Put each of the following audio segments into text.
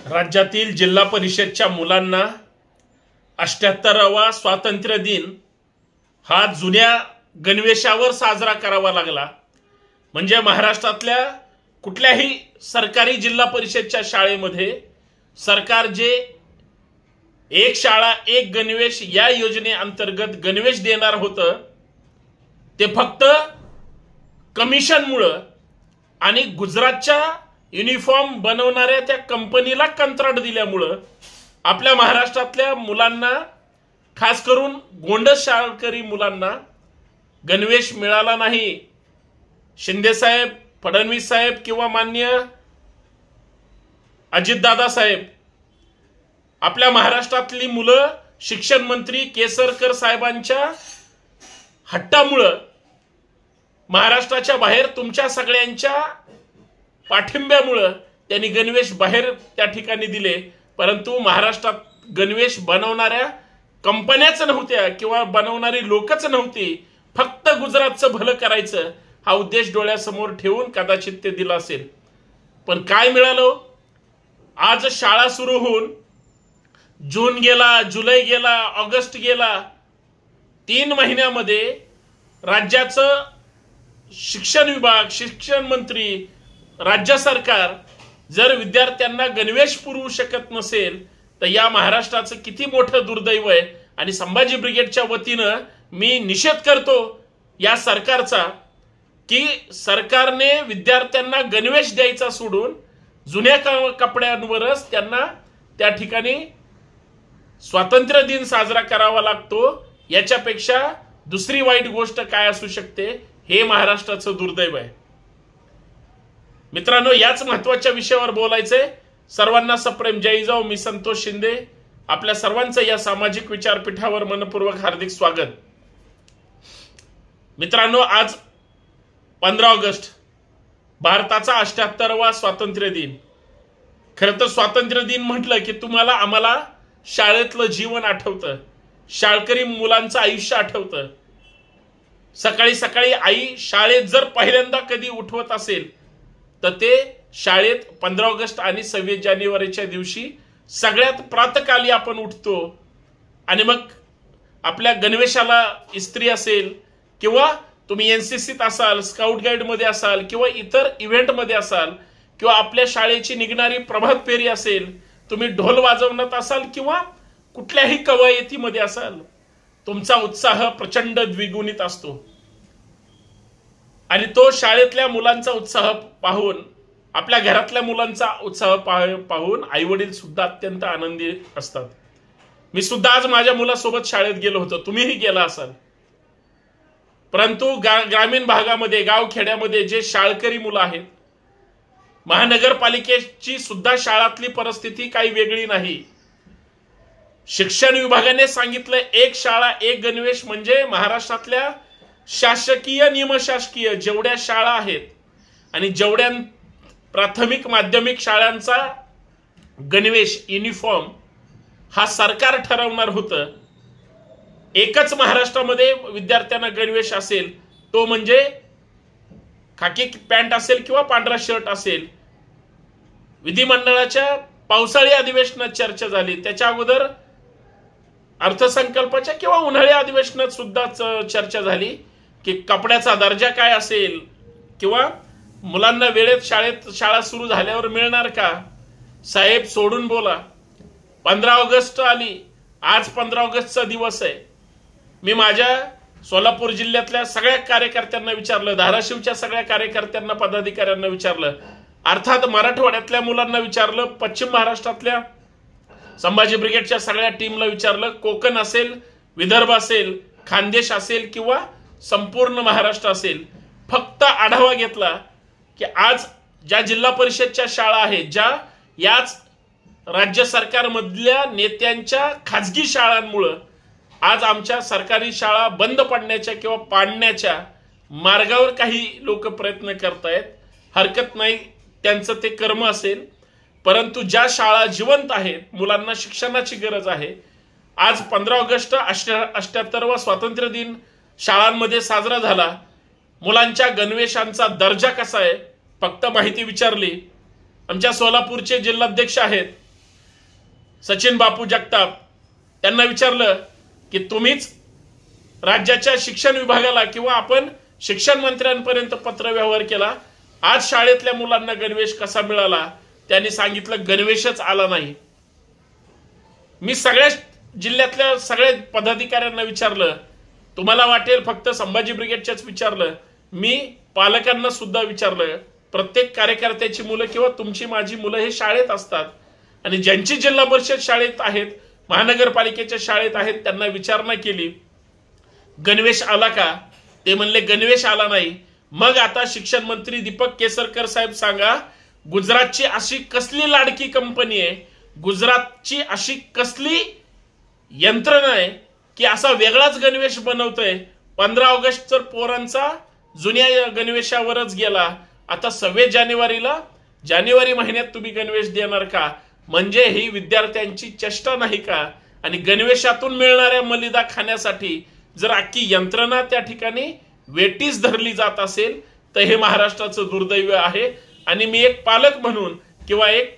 राज्यातील जिल्हा परिषदच्या मुलांना 78वा स्वातंत्र्य दिन हा जुन्या गणवेशावर साजरा करावा लागला। म्हणजे महाराष्ट्रातल्या कुठल्याही सरकारी जिल्हा परिषदच्या शाळेमध्ये सरकार जे एक शाळा एक गणवेश या योजनेअंतर्गत गणवेश देणार होतं ते फक्त कमिशनमुळे आणि गुजरातच्या युनिफॉर्म बनवणाऱ्या त्या कंपनीला कंत्राट दिल्यामुळे आपल्या महाराष्ट्रातल्या मुलांना खास करून गोंडस शाळकरी मुलांना गणवेश मिळाला नाही। शिंदे साहेब, फडणवीस साहेब किंवा माननीय अजितदादा साहेब आपल्या महाराष्ट्रातली मुलं शिक्षण मंत्री केसरकर साहेबांच्या हट्टामुळे महाराष्ट्राच्या बाहेर तुमच्या सगळ्यांच्या पाठिंब्यामुळे त्यांनी गणवेश बाहेर त्या ठिकाणी दिले, परंतु महाराष्ट्रात गणवेश बनवणाऱ्या कंपन्याच नव्हत्या किंवा बनवणारी लोकच नव्हती। फक्त गुजरातचं भलं करायचं हा उद्देश डोळ्यासमोर ठेवून कदाचित ते दिलं असेल। पण काय मिळालं? आज शाळा सुरू होऊन जून गेला, जुलै गेला, ऑगस्ट गेला, 3 महिन्यामध्ये राज्याचं शिक्षण विभाग, शिक्षण मंत्री, राज्य सरकार जर विद्यार्थ्यांना गणवेश पुरवू शकत नसेल तर या महाराष्ट्राचं किती मोठं दुर्दैव आहे। आणि संभाजी ब्रिगेडच्या वतीनं मी निषेध करतो या सरकारचा की सरकारने विद्यार्थ्यांना गणवेश द्यायचा सोडून जुन्या कपड्यांवरच त्यांना त्या ठिकाणी स्वातंत्र्य दिन साजरा करावा लागतो। याच्यापेक्षा दुसरी वाईट गोष्ट काय असू शकते हे महाराष्ट्राचं दुर्दैव आहे। मित्रांनो, याच महत्त्वाच्या विषयावर बोलायचंय। सर्वांना सप्रेम जय जिजाऊ। मी संतोष शिंदे, आपल्या सर्वांचं या सामाजिक विचारपीठावर मनपूर्वक हार्दिक स्वागत। मित्रांनो, आज 15 ऑगस्ट भारताचा 78वा स्वातंत्र्य दिन। खरं तर स्वातंत्र्य दिन म्हटलं की तुम्हाला आम्हाला शाळेतलं जीवन आठवतं, शाळकरी मुलांचं आयुष्य आठवतं। सकाळी सकाळी आई शाळेत जर पहिल्यांदा कधी उठवत असेल तर ते शाळेत 15 ऑगस्ट आणि 26 जानेवारीच्या दिवशी सगळ्यात प्रातःकाली आपण उठतो आणि मग आपल्या गणवेशाला इस्त्री असेल किंवा तुम्ही एनसीसीत असाल, स्काउट गाईड मध्ये असाल किंवा इतर इव्हेंट मध्ये असाल किंवा आपल्या शाळेची निघणारी प्रभात फेरी असेल, तुम्ही ढोल वाजवण्यात असाल किंवा कुठल्याही कवायतीमध्ये असाल, तुमचा उत्साह प्रचंड द्विगुणित असतो। आणि तो शाळेतल्या मुलांचा उत्साह पाहून, आपल्या घरातल्या मुलांचा उत्साह पाहून आई वडील सुद्धा अत्यंत आनंदी असतात। मी सुद्धा आज माझ्या मुलासोबत शाळेत गेलो होतो, तुम्हीही गेला असाल। परंतु ग्रामीण भागामध्ये, गावखेड्यामध्ये जे शाळकरी मुलं आहेत, महानगरपालिकेची सुद्धा शाळातली परिस्थिती काही वेगळी नाही। शिक्षण विभागाने सांगितलं एक शाळा एक गणवेश, म्हणजे महाराष्ट्रातल्या शासकीय निमशासकीय जेवढ्या शाळा आहेत आणि जेवढ्या प्राथमिक माध्यमिक शाळांचा गणवेश युनिफॉर्म हा सरकार ठरवणार होतं। एकच महाराष्ट्रामध्ये विद्यार्थ्यांना गणवेश असेल, तो म्हणजे खाकी पॅन्ट असेल किंवा पांढरा शर्ट असेल। विधिमंडळाच्या पावसाळी अधिवेशनात चर्चा झाली, त्याच्या अगोदर अर्थसंकल्पाच्या किंवा उन्हाळी अधिवेशनात सुद्धा चर्चा झाली की कपड्याचा दर्जा काय असेल किंवा मुलांना वेळेत शाळा सुरू झाल्यावर मिळणार का। साहेब सोडून बोला, 15 ऑगस्ट आली, आज 15 ऑगस्टचा दिवस आहे। मी माझ्या सोलापूर जिल्ह्यातल्या सगळ्या कार्यकर्त्यांना विचारलं, धाराशिवच्या सगळ्या कार्यकर्त्यांना, पदाधिकाऱ्यांना विचारलं, अर्थात मराठवाड्यातल्या मुलांना विचारलं, पश्चिम महाराष्ट्रातल्या संभाजी ब्रिगेडच्या सगळ्या टीमला विचारलं, कोकण असेल, विदर्भ असेल, खानदेश असेल किंवा संपूर्ण महाराष्ट्र असेल, फक्त आढावा घेतला की आज ज्या जिल्हा परिषदच्या शाळा आहेत, ज्या याच राज्य सरकारमधल्या नेत्यांच्या खाजगी शाळांमुळे आज आमच्या सरकारी शाळा बंद पडण्याच्या किंवा पाडण्याच्या मार्गावर काही लोक प्रयत्न करतायत। हरकत नाही, त्यांचं ते कर्म असेल, परंतु ज्या शाळा जिवंत आहेत, मुलांना शिक्षणाची गरज आहे। आज 15 ऑगस्ट 78वा स्वातंत्र्य दिन शाळांमध्ये साजरा झाला। मुलांच्या गणवेशांचा दर्जा कसा आहे फक्त माहिती विचारली। आमच्या सोलापूरचे जिल्हाध्यक्ष आहेत सचिन बापू जगताप त्यांना विचारलं की तुम्हीच राज्याच्या शिक्षण विभागाला किंवा आपण शिक्षण मंत्र्यांपर्यंत पत्रव्यवहार केला, आज शाळेतल्या मुलांना गणवेश कसा मिळाला? त्यांनी सांगितलं गणवेशच आला नाही. मी सगळ्या जिल्ह्यातल्या सगळ्या पदाधिकाऱ्यांना विचारलं, तुम्हाला वाटेल फक्त संभाजी ब्रिगेडच्याच विचारलं, मी पालकांना सुद्धा विचारलं. प्रत्येक कार्यकर्त्याची मुलं किंवा तुमची माझी मुलं हे शाळेत असतात आणि ज्यांची जिल्हा परिषद शाळेत आहेत, महानगरपालिकेच्या शाळेत आहेत, त्यांना विचारणा केली गणवेश आला का? ते म्हणले गणवेश आला नाही. मग आता शिक्षण मंत्री दीपक केसरकर साहेब सांगा, गुजरातची अशी कसली लाडकी कंपनी आहे, गुजरातची अशी कसली यंत्रणा आहे की असा वेगळाच गणवेश बनवतोय? 15 ऑगस्ट तर पोरांचा जुन्या गणवेशावरच गेला, आता 26 जानेवारी महिन्यात तुम्ही गणवेश देणार का? म्हणजे ही विद्यार्थ्यांची चेष्टा नाही का? आणि गणवेशातून मिळणाऱ्या मलिदा खाण्यासाठी जर अख्खी यंत्रणा त्या ठिकाणी वेटीस धरली जात असेल तर हे महाराष्ट्राचं दुर्दैव आहे. आणि मी एक पालक म्हणून किंवा एक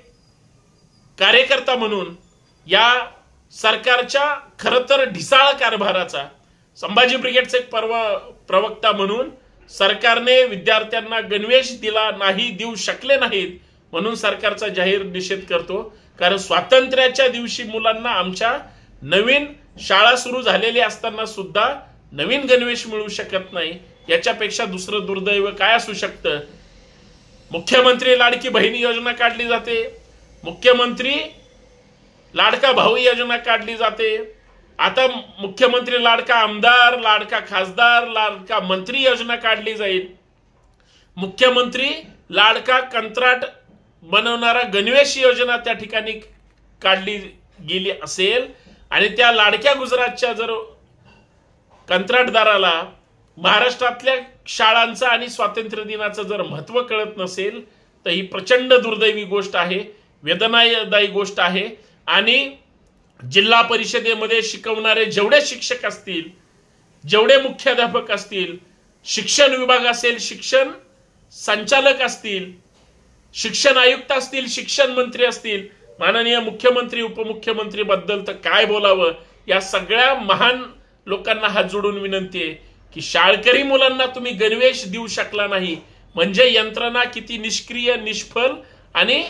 कार्यकर्ता म्हणून या सरकारच्या खरं तर ढिसाळ कारभाराचा, संभाजी ब्रिगेडचे एक प्रवक्ता म्हणून सरकारने विद्यार्थ्यांना गणवेश दिला नाही, देऊ शकले नाहीत म्हणून सरकारचा जाहीर निषेध करतो. कारण स्वातंत्र्याच्या दिवशी मुलांना आमच्या नवीन शाळा सुरू झालेली असताना सुद्धा नवीन गणवेश मिळू शकत नाही, याच्यापेक्षा दुसरं दुर्दैव काय असू शकतं? मुख्यमंत्री लाडकी बहीण योजना काढली जाते, मुख्यमंत्री लाडका भाऊ योजना काढली जाते, आता मुख्यमंत्री लाडका आमदार, लाडका खासदार, लाडका मंत्री योजना काढली जाईल. मुख्यमंत्री लाडका कंत्राट बनवणारा गणवेश योजना त्या ठिकाणी काढली गेली असेल आणि त्या लाडक्या गुजरातच्या जर कंत्राटदाराला महाराष्ट्रातल्या शाळांचा आणि स्वातंत्र्य दिनाचं जर महत्व कळत नसेल तर ही प्रचंड दुर्दैवी गोष्ट आहे, वेदनादायी गोष्ट आहे. आणि जिल्हा परिषदेमध्ये शिकवणारे जेवढे शिक्षक असतील, जेवढे मुख्याध्यापक असतील, शिक्षण विभाग असेल, शिक्षण संचालक असतील, शिक्षण आयुक्त असतील, शिक्षण मंत्री असतील, माननीय मुख्यमंत्री उपमुख्यमंत्री बद्दल तर काय बोलावं. या सगळ्या महान लोकांना हात जोडून विनंती आहे की शाळकरी मुलांना तुम्ही गणवेश देऊ शकला नाही म्हणजे यंत्रणा किती निष्क्रिय, निष्फल आणि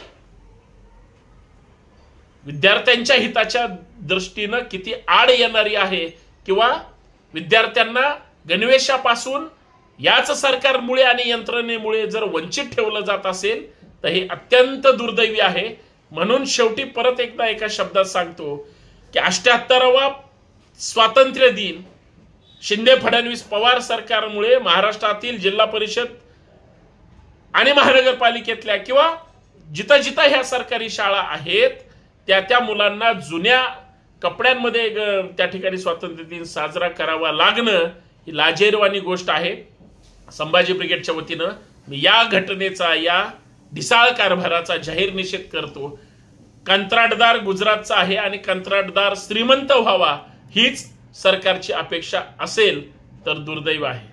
विद्यार्थ्यांच्या हिताच्या दृष्टीनं किती आड येणारी आहे. किंवा विद्यार्थ्यांना गणवेशापासून याच सरकारमुळे आणि यंत्रणेमुळे जर वंचित ठेवलं जात असेल तर हे अत्यंत दुर्दैवी आहे. म्हणून शेवटी परत एकदा एका शब्दात सांगतो की 78वा स्वातंत्र्य दिन शिंदे फडणवीस पवार सरकारमुळे महाराष्ट्रातील जिल्हा परिषद आणि महानगरपालिकेतल्या किंवा जिथं जिथं ह्या सरकारी शाळा आहेत त्या मुलांना जुन्या कपड्यांमध्ये त्या ठिकाणी स्वातंत्र्य दिन साजरा करावा लागणं ही लाजिरवाणी गोष्ट आहे. संभाजी ब्रिगेडच्या वतीनं मी या घटनेचा, या ढिसाळ कारभाराचा जाहीर निषेध करतो. कंत्राटदार गुजरातचा आहे आणि कंत्राटदार श्रीमंत व्हावा हीच सरकारची अपेक्षा असेल तर दुर्दैव आहे.